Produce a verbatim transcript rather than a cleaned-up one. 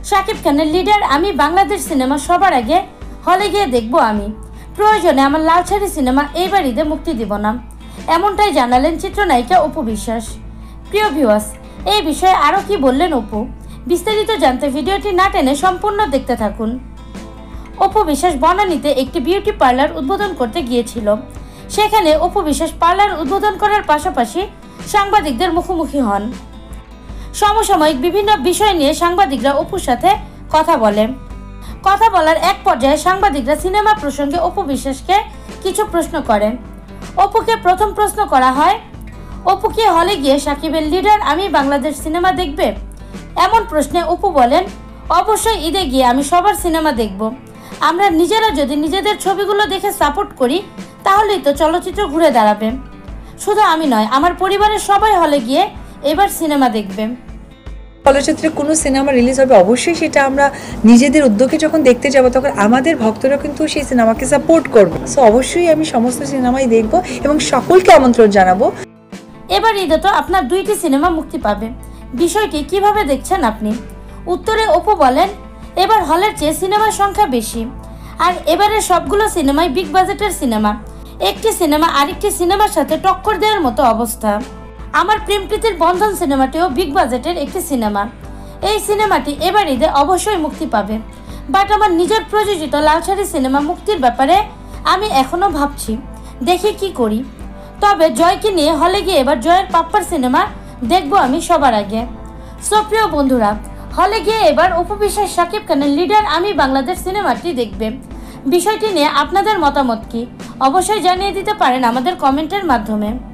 শাকিব খানের লিডার আমি বাংলাদেশ সিনেমা সবার আগে হলে গিয়ে দেখব আমি। প্রয়োজনে আমার লাল শাড়ি সিনেমা এইবার ঈদে মুক্তি দিব না, এমনটাই জানালেন চিত্রনায়িকা অপু বিশ্বাস। প্রিয় ভিউয়ার্স, এই বিষয়ে আরও কি বললেন অপু, বিস্তারিত জানতে ভিডিওটি না টেনে সম্পূর্ণ দেখতে থাকুন। অপু বিশ্বাস বনানীতে একটি বিউটি পার্লার উদ্বোধন করতে গিয়েছিল। সেখানে অপু বিশ্বাস পার্লার উদ্বোধন করার পাশাপাশি সাংবাদিকদের মুখোমুখি হন। সমসাময়িক বিভিন্ন বিষয় নিয়ে সাংবাদিকরা অপুর সাথে কথা বলে। কথা বলার এক পর্যায়ে সাংবাদিকরা সিনেমা প্রসঙ্গে অপু বিশ্বাসকে কিছু প্রশ্ন করেন। অপুকে প্রথম প্রশ্ন করা হয়, অপু কি হলে গিয়ে সাকিবের লিডার আমি বাংলাদেশ সিনেমা দেখবে? এমন প্রশ্নে অপু বলেন, অবশ্যই ঈদে গিয়ে আমি সবার সিনেমা দেখব। আমরা নিজেরা যদি নিজেদের ছবিগুলো দেখে সাপোর্ট করি তাহলেই তো চলচ্চিত্র ঘুরে দাঁড়াবে। শুধু আমি নয়, আমার পরিবারের সবাই হলে গিয়ে এবার সিনেমা দেখবে। চলচ্চিত্রে কোনো সিনেমা রিলিজ হবে অবশ্যই সেটা আমরা নিজেদের উদ্যোগে যখন দেখতে যাব তখন আমাদের ভক্তরা কিন্তু সেই সিনেমাকে সাপোর্ট করবে। সো অবশ্যই আমি সমস্ত সিনেমাই দেখব এবং সকলকে আমন্ত্রণ জানাবো। এবার ঈদে তো আপনার দুইটি সিনেমা মুক্তি পাবে, বিষয়টি কিভাবে দেখছেন আপনি? উত্তরে অপু বলেন, এবার হলের চেয়ে সিনেমার সংখ্যা বেশি, আর এবারের সবগুলো সিনেমাই বিগ বাজেটের সিনেমা। একটি সিনেমা আরেকটি সিনেমার সাথে টক্কর দেওয়ার মতো অবস্থা। আমার প্রেম প্রীতির বন্ধন সিনেমাটিও বিগ বাজেটের একটি সিনেমা। এই সিনেমাটি এবার ঈদে অবশ্যই মুক্তি পাবে, বাট আমার নিজের প্রযোজিত লাল শাড়ি সিনেমা মুক্তির ব্যাপারে আমি এখনো ভাবছি, দেখি কি করি। তবে জয়কে নিয়ে হলে গিয়ে এবার জয়ের পাপ্পার সিনেমা দেখব আমি সবার আগে। সো প্রিয় বন্ধুরা, হলে গিয়ে এবার অপু বিশ্বাস শাকিব খানের লিডার আমি বাংলাদেশ সিনেমাটি দেখবে। বিষয়টি নিয়ে আপনাদের মতামত কি অবশ্যই জানিয়ে দিতে পারেন আমাদের কমেন্টের মাধ্যমে।